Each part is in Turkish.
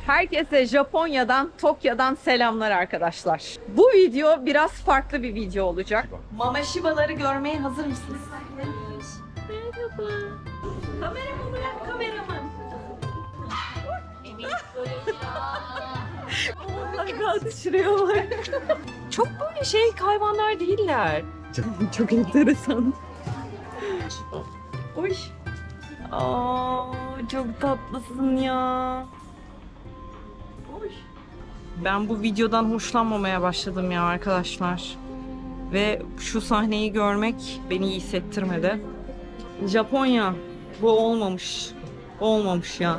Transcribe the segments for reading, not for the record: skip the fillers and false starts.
Herkese Japonya'dan, Tokyo'dan selamlar arkadaşlar. Bu video biraz farklı bir video olacak. Mama Shiba'ları görmeye hazır mısınız? Merhaba. Kameramı bırak, kameraman. Oh my god, şuraya bak. Çok böyle hayvanlar değiller. Çok enteresan. Oy. Aa, çok tatlısın ya. Oy. Ben bu videodan hoşlanmamaya başladım ya arkadaşlar. Ve şu sahneyi görmek beni iyi hissettirmedi. Japonya, bu olmamış. Olmamış ya.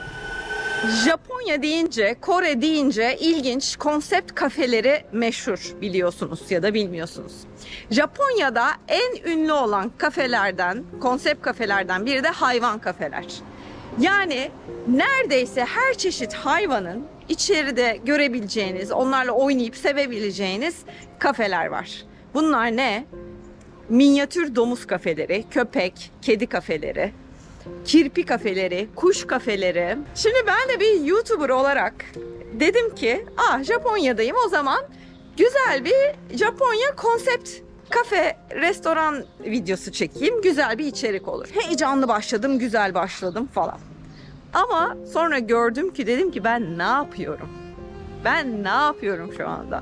Japonya deyince, Kore deyince ilginç konsept kafeleri meşhur, biliyorsunuz ya da bilmiyorsunuz. Japonya'da en ünlü olan kafelerden, konsept kafelerden biri de hayvan kafeler. Yani neredeyse her çeşit hayvanın içeride görebileceğiniz, onlarla oynayıp sevebileceğiniz kafeler var. Bunlar ne? Minyatür domuz kafeleri, köpek, kedi kafeleri, kirpi kafeleri, kuş kafeleri. Şimdi ben de bir YouTuber olarak dedim ki, Japonya'dayım, o zaman güzel bir Japonya konsept kafe, restoran videosu çekeyim. Güzel bir içerik olur. Heyecanlı başladım, güzel başladım falan. Ama sonra gördüm ki, dedim ki ben ne yapıyorum? Ben ne yapıyorum şu anda?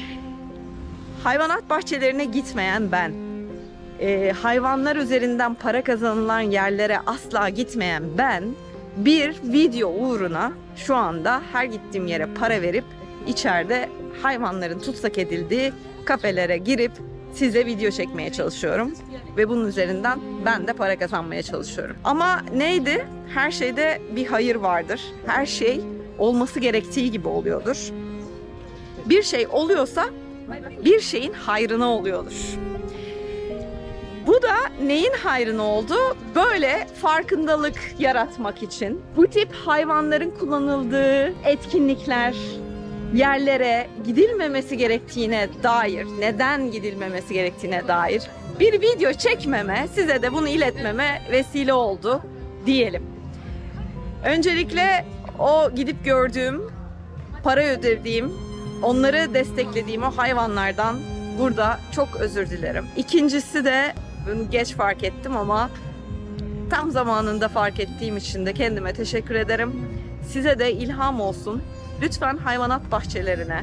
Hayvanat bahçelerine gitmeyen ben. Hayvanlar üzerinden para kazanılan yerlere asla gitmeyen ben, bir video uğruna şu anda her gittiğim yere para verip içeride hayvanların tutsak edildiği kafelere girip size video çekmeye çalışıyorum. Ve bunun üzerinden ben de para kazanmaya çalışıyorum. Ama neydi? Her şeyde bir hayır vardır. Her şey olması gerektiği gibi oluyordur. Bir şey oluyorsa bir şeyin hayrına oluyordur. Bu da neyin hayrına oldu? Böyle farkındalık yaratmak için bu tip hayvanların kullanıldığı etkinlikler, yerlere gidilmemesi gerektiğine dair, neden gidilmemesi gerektiğine dair bir video çekmeme, size de bunu iletmeme vesile oldu diyelim. Öncelikle o gidip gördüğüm, para ödediğim, onları desteklediğim o hayvanlardan burada çok özür dilerim. İkincisi de, bunu geç fark ettim ama tam zamanında fark ettiğim için de kendime teşekkür ederim. Size de ilham olsun. Lütfen hayvanat bahçelerine,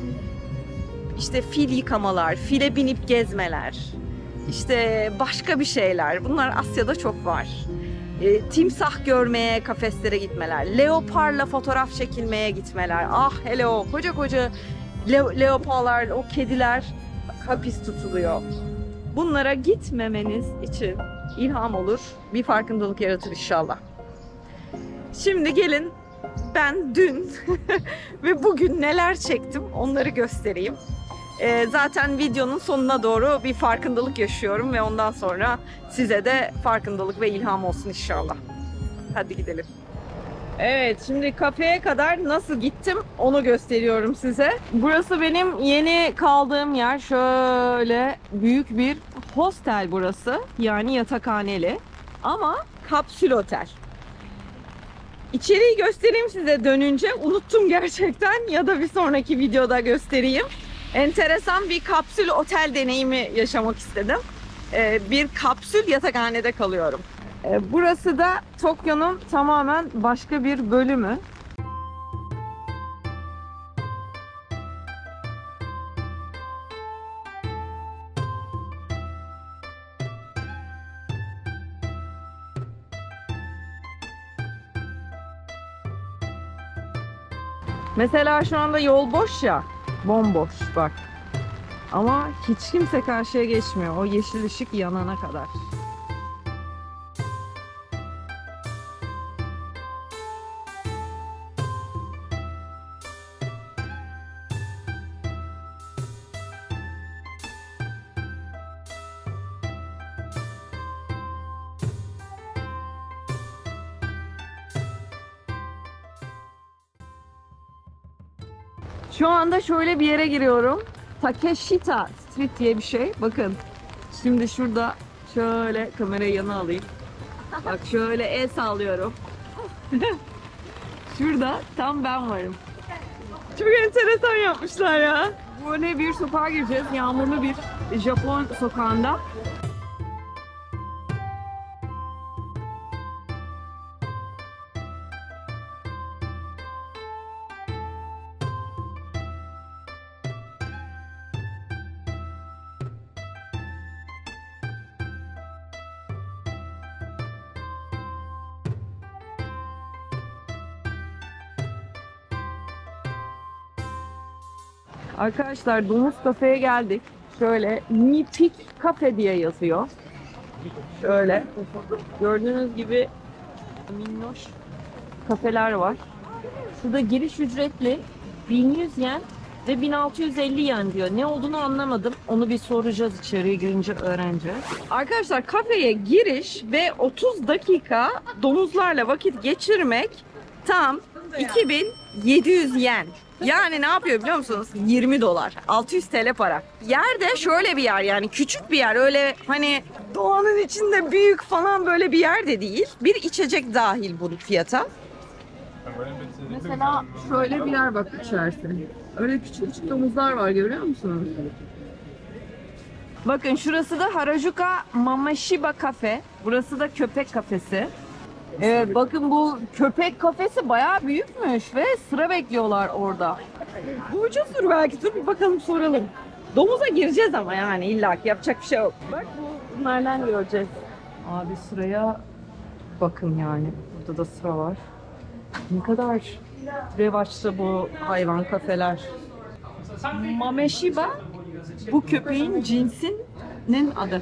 işte fil yıkamalar, file binip gezmeler, işte başka bir şeyler. Bunlar Asya'da çok var. Timsah görmeye kafeslere gitmeler, leoparla fotoğraf çekilmeye gitmeler. Ah hele o koca koca leoparlar, o kediler hapis tutuluyor. Bunlara gitmemeniz için ilham olur, bir farkındalık yaratır inşallah. Şimdi gelin ben dün ve bugün neler çektim onları göstereyim. Zaten videonun sonuna doğru bir farkındalık yaşıyorum ve ondan sonra size de farkındalık ve ilham olsun inşallah. Hadi gidelim. Evet, şimdi kafeye kadar nasıl gittim onu gösteriyorum size. Burası benim yeni kaldığım yer. Şöyle büyük bir hostel burası. Yani yatakhaneli. Ama kapsül otel. İçeriği göstereyim size dönünce. Unuttum gerçekten, ya da bir sonraki videoda göstereyim. Enteresan bir kapsül otel deneyimi yaşamak istedim. Bir kapsül yatakhanede kalıyorum. Burası da Tokyo'nun tamamen başka bir bölümü. Mesela şu anda yol boş ya, bomboş bak. Ama hiç kimse karşıya geçmiyor o yeşil ışık yanana kadar. Şu anda şöyle bir yere giriyorum. Takeshita Street diye bir şey. Bakın. Şimdi şurada şöyle kamerayı yana alayım. Bak şöyle el sallıyorum. Şurada tam ben varım. Çok enteresan yapmışlar ya. Böyle bir sokağa gireceğiz. Yağmurlu bir Japon sokağında. Arkadaşlar Domuz Kafe'ye geldik. Şöyle Nipik Cafe diye yazıyor. Şöyle gördüğünüz gibi minnoş kafeler var. Şurada giriş ücretli 1100 yen ve 1650 yen diyor. Ne olduğunu anlamadım. Onu bir soracağız, içeriye girince öğreneceğiz. Arkadaşlar kafeye giriş ve 30 dakika domuzlarla vakit geçirmek tam 2700 yen. Yani ne yapıyor biliyor musunuz? 20 dolar. 600 TL para. Yer de şöyle bir yer, yani küçük bir yer. Öyle hani doğanın içinde büyük falan böyle bir yer de değil. Bir içecek dahil bu fiyata. Mesela şöyle bir yer bak içerisi. Öyle küçük küçük domuzlar var, görüyor musunuz? Bakın şurası da Harajuku Mamashiba Cafe. Burası da köpek kafesi. Evet, bakın bu köpek kafesi bayağı büyükmüş ve sıra bekliyorlar orada. Bu ucuzdur belki. Dur bir bakalım, soralım. Domuza gireceğiz ama yani illaki yapacak bir şey yok. Bak bunlardan göreceğiz. Abi sıraya bakın yani. Burada da sıra var. Ne kadar revaçta bu hayvan kafeler. Mameshiba bu köpeğin cinsinin adı.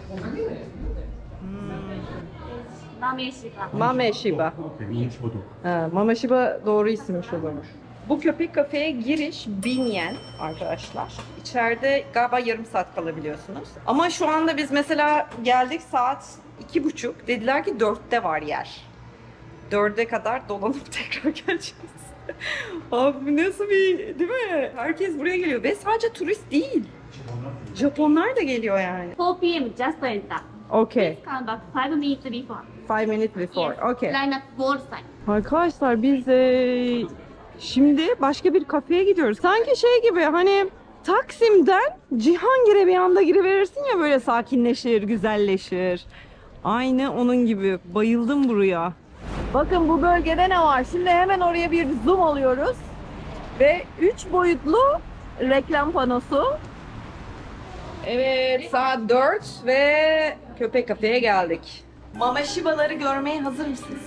Mameshiba. Mameshiba doğru isimmiş o zaman. Bu köpek kafeye giriş 1000 yen arkadaşlar. İçeride galiba yarım saat kalabiliyorsunuz. Ama şu anda biz mesela geldik saat 2:30. Dediler ki 4'te var yer. 4'e kadar dolanıp tekrar geleceğiz. Abi nasıl bir, değil mi? Herkes buraya geliyor ve sadece turist değil. Japonlar da geliyor yani. 4 p.m. just enter. Okay. Come back 5 minutes before. 5 minutes before. Yes. Okay. Line up both side. Arkadaşlar biz şimdi başka bir kafeye gidiyoruz. Sanki şey gibi, hani Taksim'den Cihangir'e bir anda giriverirsin ya, böyle sakinleşir, güzelleşir. Aynı onun gibi. Bayıldım buraya. Bakın bu bölgede ne var? Şimdi hemen oraya bir zoom alıyoruz. Ve 3 boyutlu reklam panosu. Evet, saat 4 ve köpek kafeye geldik. Mamashiba'ları görmeye hazır mısınız?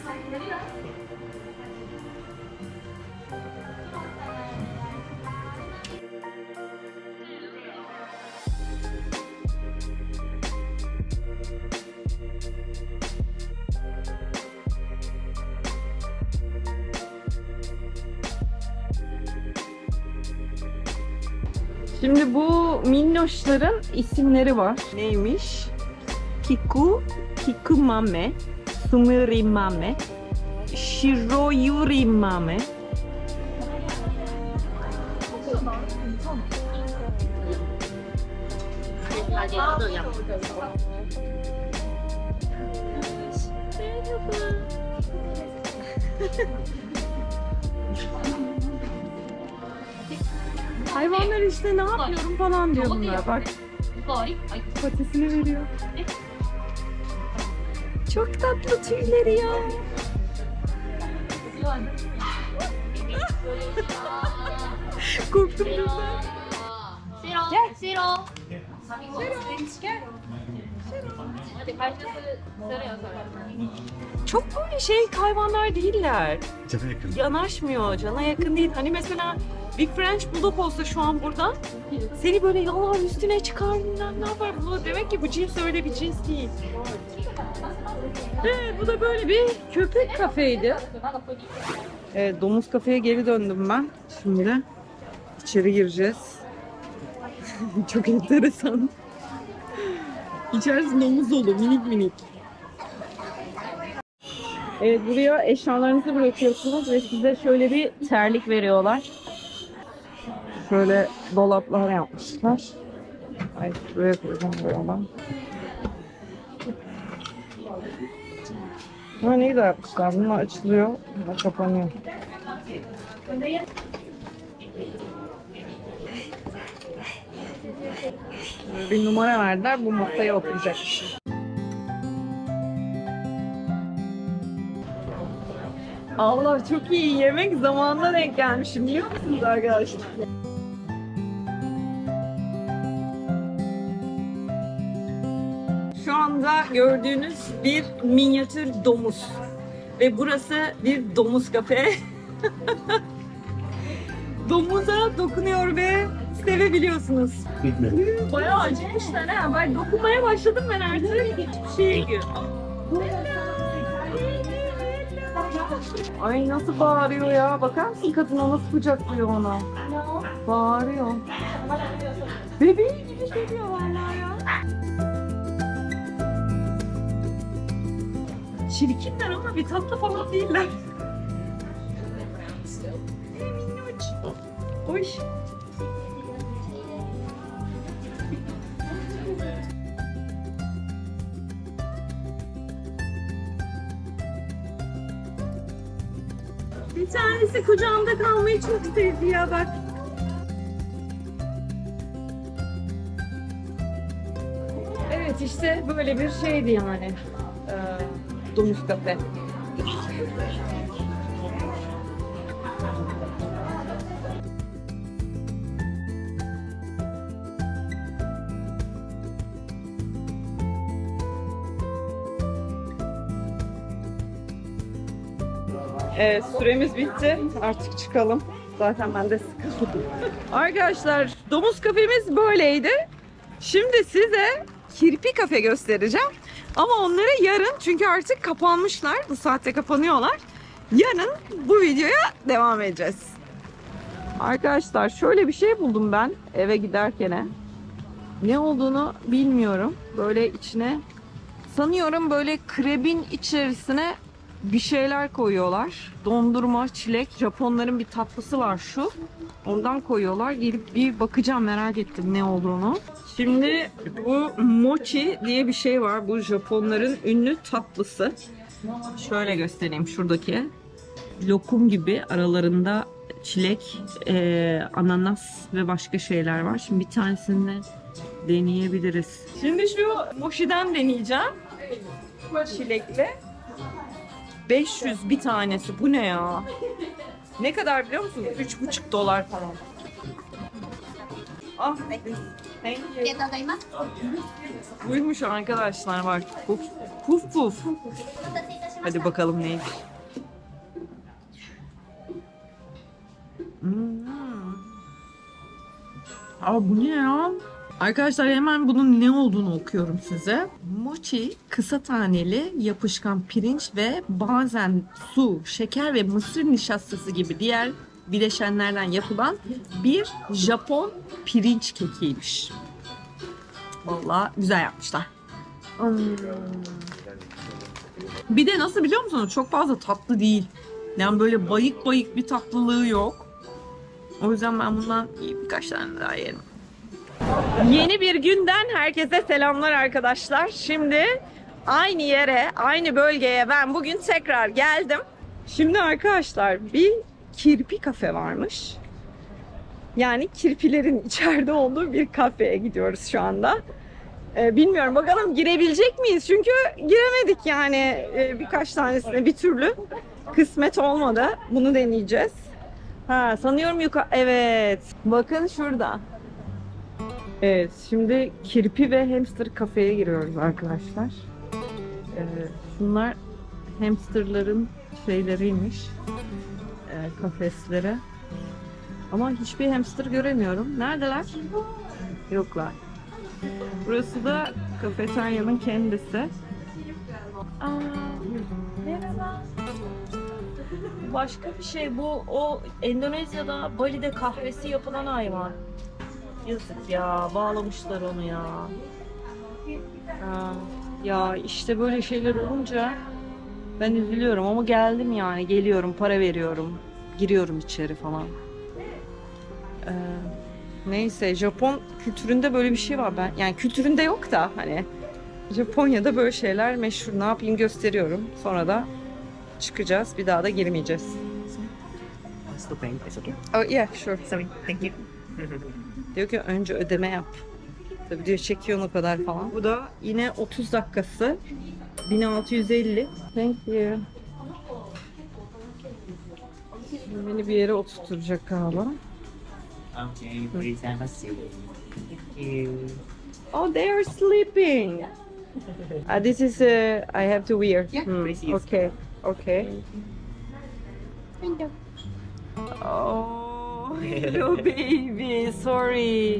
Şimdi bu minnoşların isimleri var. Neymiş? Kiku, Kikumame, Sumirimame, Shiroyurimame. Hayvanlar işte ne yapıyorum falan diyor bunlar. Bak patisini veriyor. Çok tatlı tüyleri ya. Korktum birden. Shiro. Çok böyle şey hayvanlar değiller. Cana yakın. Yanaşmıyor, cana yakın değil. Hani mesela bir French Bulldog olsa şu an burada seni böyle yalar üstüne çıkar, bilmem ne yapar. Bu demek ki bu cins öyle bir cins değil. Evet, bu da böyle bir köpek kafeydi. Evet, domuz kafeye geri döndüm ben. Şimdi içeri gireceğiz. Çok enteresan. İçerisi domuz dolu, minik minik. Evet, buraya eşyalarınızı bırakıyorsunuz ve size şöyle bir terlik veriyorlar. Şöyle dolaplar yapmışlar. Ay, buraya koyacağım böyle ben. Ha, ne güzel yapmışlar. Bunlar açılıyor, bunlar kapanıyor. Bir numara verdiler, bu masaya oturacak. Allah, çok iyi, yemek zamanına denk gelmişim biliyor musunuz arkadaşlar? Şu anda gördüğünüz bir minyatür domuz. Ve burası bir domuz kafe. Domuza dokunuyor ve sevebiliyorsunuz. Bayağı acıkmışlar ha. Ben dokunmaya başladım ben artık. Hiçbir şey yiyor. Ay nasıl bağırıyor ya. Bakar mısın kadına nasıl kucaklıyor ona. Bağırıyor. Bebeği gibi seviyor vallahi ya. Çirkinler ama bir tatlı falan değiller. Minnoş. Oy. Bir tanesi kucağımda kalmayı çok sevdi ya bak. Evet işte böyle bir şeydi yani. Domuz kafe. Evet, süremiz bitti. Artık çıkalım. Zaten ben de sıkıldım. Arkadaşlar, domuz kafemiz böyleydi. Şimdi size kirpi kafe göstereceğim. Ama onları yarın, çünkü artık kapanmışlar. Bu saatte kapanıyorlar. Yarın bu videoya devam edeceğiz. Arkadaşlar şöyle bir şey buldum ben eve giderken. Ne olduğunu bilmiyorum. Böyle içine, sanıyorum böyle krebin içerisine bir şeyler koyuyorlar. Dondurma, çilek. Japonların bir tatlısı var şu. Ondan koyuyorlar. Gelip bir bakacağım, merak ettim ne olduğunu. Şimdi bu mochi diye bir şey var. Bu Japonların ünlü tatlısı. Şöyle göstereyim, şuradaki. Lokum gibi aralarında çilek, ananas ve başka şeyler var. Şimdi bir tanesini deneyebiliriz. Şimdi şu mochi'den deneyeceğim. Çilekli. 500 bir tanesi. Bu ne ya? Ne kadar biliyor musunuz? $3,5 falan. Ah, thank you. Buymuş arkadaşlar, bak. Puf puf. Puf. Hadi bakalım neymiş. Aa, bu ne ya? Arkadaşlar hemen bunun ne olduğunu okuyorum size. Mochi, kısa taneli, yapışkan pirinç ve bazen su, şeker ve mısır nişastası gibi diğer bileşenlerden yapılan bir Japon pirinç kekiymiş. Vallahi güzel yapmışlar. Bir de nasıl biliyor musunuz? Çok fazla tatlı değil. Yani böyle bayık bayık bir tatlılığı yok. O yüzden ben bundan birkaç tane daha yerim. Yeni bir günden herkese selamlar arkadaşlar. Şimdi aynı yere, aynı bölgeye ben bugün tekrar geldim. Şimdi arkadaşlar bir kirpi kafe varmış. Yani kirpilerin içeride olduğu bir kafeye gidiyoruz şu anda. Bilmiyorum, bakalım girebilecek miyiz? Çünkü giremedik yani, birkaç tanesine bir türlü kısmet olmadı. Bunu deneyeceğiz. Ha, sanıyorum yukarı. Evet. Bakın şurada. Evet, şimdi kirpi ve hamster kafeye giriyoruz arkadaşlar. Bunlar hamsterların şeyleriymiş, kafesleri. Ama hiçbir hamster göremiyorum. Neredeler? Yoklar. Burası da kafeteryanın kendisi. Aa, merhaba. Başka bir şey bu. O Endonezya'da, Bali'de kahvesi yapılan hayvan. Yazık ya, bağlamışlar onu ya. Ya işte böyle şeyler olunca ben üzülüyorum ama geldim yani, geliyorum, para veriyorum, giriyorum içeri falan. Neyse, Japon kültüründe böyle bir şey var, ben yani kültüründe yok da hani Japonya'da böyle şeyler meşhur. Ne yapayım, gösteriyorum, sonra da çıkacağız, bir daha da girmeyeceğiz. still paying. It's okay. Oh yeah, sure. Sorry. Thank you. Diyor ki önce ödeme yap. Tabii diyor çekiyor o kadar falan. Bu da yine 30 dakikası. 1650. Thank you. Beni bir yere oturtacak galiba. Okay, please have a seat. Thank you. Oh, they are sleeping. This is I have to wear. Yeah, please use. Okay, okay. Oh, hello baby. Sorry.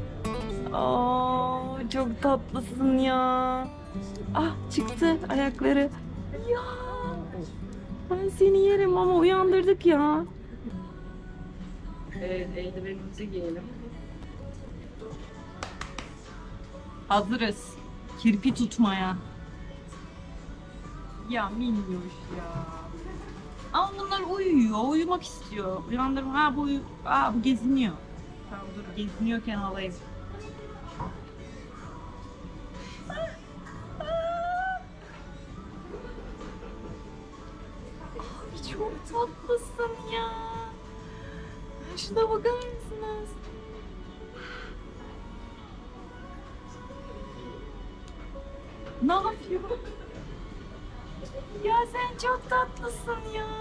Oh, çok tatlısın ya. Ah, çıktı ayakları. Ya. Ben seni yerim ama uyandırdık ya. Evet, eldivenimizi giyelim. Hazırız. Kirpi tutmaya. Ya minnoş ya. Ama bunlar uyuyor, uyumak istiyor. Uyandırma. Ha bu geziniyor. Tamam dur, geziniyorken alayım. Abi çok tatlısın ya. Şuna bakar mısınız? Ne yapıyor? Ya sen çok tatlısın ya.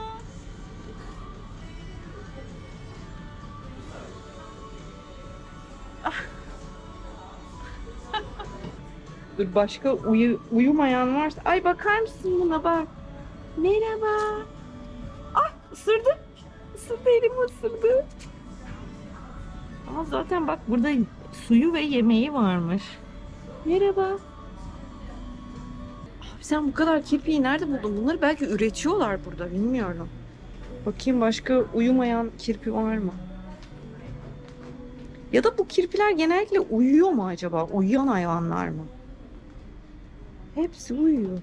Dur başka uyumayan varsa. Ay bakar mısın buna bak. Merhaba. Ah ısırdı. Isırdı, elimi ısırdı. Ama zaten bak burada suyu ve yemeği varmış. Merhaba. Abi sen bu kadar kirpiyi nerede buldun? Bunları belki üretiyorlar burada, bilmiyorum. Bakayım başka uyumayan kirpi var mı? Ya da bu kirpiler genellikle uyuyor mu acaba? Uyuyan hayvanlar mı? Hepsi uyuyor.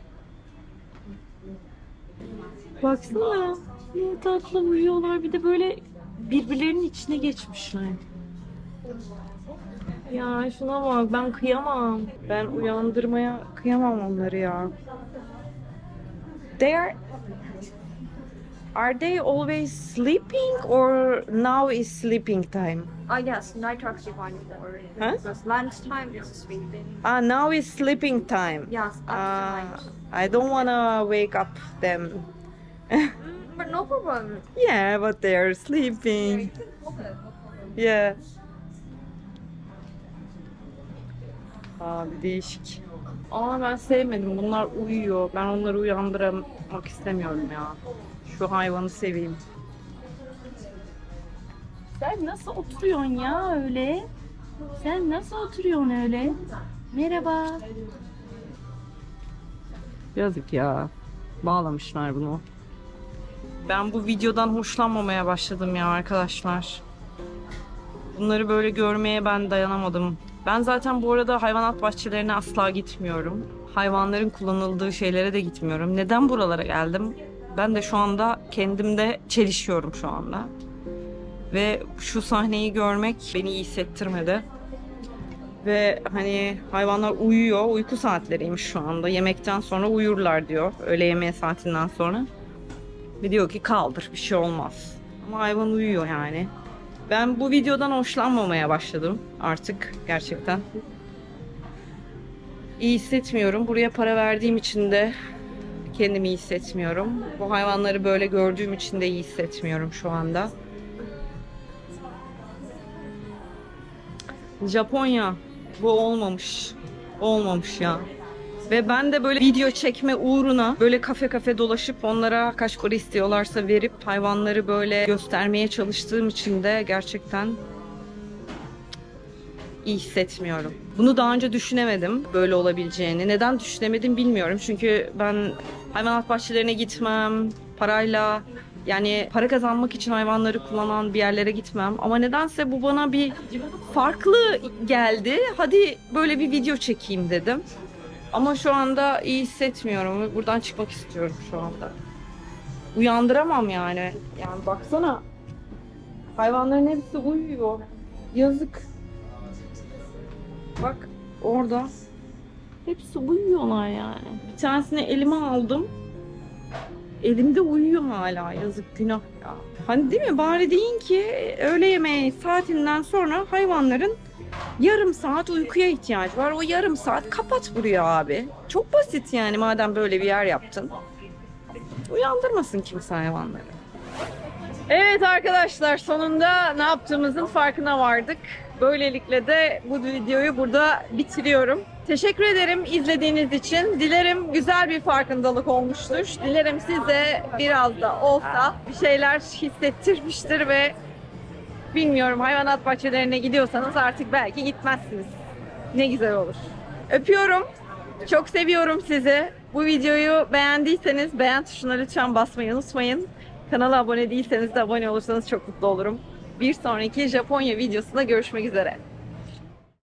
Baksana. Ne tatlı uyuyorlar. Bir de böyle birbirlerinin içine geçmişler. Ya şuna bak, ben kıyamam. Ben uyandırmaya kıyamam onları ya. Are they always sleeping or now is sleeping time? Yes, night actually one more. Huh? Because lunchtime is sleeping. Now is sleeping time. Yes, after lunch. I don't wanna wake up them. But no problem. Yeah, but they're sleeping. Yeah. Abi değişik. Ama ben sevmedim. Bunlar uyuyor. Ben onları uyandırmak istemiyorum ya. Şu hayvanı seveyim. Sen nasıl oturuyorsun ya öyle? Sen nasıl oturuyorsun öyle? Merhaba. Yazık ya. Bağlamışlar bunu. Ben bu videodan hoşlanmamaya başladım ya arkadaşlar. Bunları böyle görmeye ben dayanamadım. Ben zaten bu arada hayvanat bahçelerine asla gitmiyorum. Hayvanların kullanıldığı şeylere de gitmiyorum. Neden buralara geldim? Ben de şu anda kendimde çelişiyorum şu anda. Ve şu sahneyi görmek beni iyi hissettirmedi. Ve hani hayvanlar uyuyor. Uyku saatleriymiş şu anda. Yemekten sonra uyurlar diyor. Öğle yemeği saatinden sonra. Ve diyor ki kaldır, bir şey olmaz. Ama hayvan uyuyor yani. Ben bu videodan hoşlanmamaya başladım artık gerçekten. İyi hissetmiyorum. Buraya para verdiğim için de kendimi iyi hissetmiyorum. Bu hayvanları böyle gördüğüm için de iyi hissetmiyorum şu anda. Japonya, bu olmamış. Olmamış ya. Ve ben de böyle video çekme uğruna böyle kafe dolaşıp onlara kaç para istiyorlarsa verip hayvanları böyle göstermeye çalıştığım için de gerçekten iyi hissetmiyorum. Bunu daha önce düşünemedim böyle olabileceğini. Neden düşünemedim bilmiyorum. Çünkü ben hayvanat bahçelerine gitmem, parayla yani para kazanmak için hayvanları kullanan bir yerlere gitmem. Ama nedense bu bana bir farklı geldi. Hadi böyle bir video çekeyim dedim. Ama şu anda iyi hissetmiyorum ve buradan çıkmak istiyorum şu anda. Uyandıramam yani. Yani baksana. Hayvanların hepsi uyuyor. Yazık. Bak orada. Hepsi uyuyorlar yani. Bir tanesini elime aldım. Elimde uyuyor hala. Yazık, günah ya. Hani değil mi? Bari deyin ki öğle yemeği saatinden sonra hayvanların yarım saat uykuya ihtiyacı var. O yarım saat kapat buraya abi. Çok basit yani madem böyle bir yer yaptın. Uyandırmasın kimse hayvanları. Evet arkadaşlar, sonunda ne yaptığımızın farkına vardık. Böylelikle de bu videoyu burada bitiriyorum. Teşekkür ederim izlediğiniz için. Dilerim güzel bir farkındalık olmuştur. Dilerim size biraz da olsa bir şeyler hissettirmiştir ve bilmiyorum, hayvanat bahçelerine gidiyorsanız artık belki gitmezsiniz. Ne güzel olur. Öpüyorum. Çok seviyorum sizi. Bu videoyu beğendiyseniz beğen tuşuna lütfen basmayı unutmayın. Kanala abone değilseniz de abone olursanız çok mutlu olurum. Bir sonraki Japonya videosunda görüşmek üzere.